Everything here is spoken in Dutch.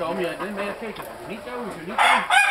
Tom, je bent kijken. Niet zo, niet zo.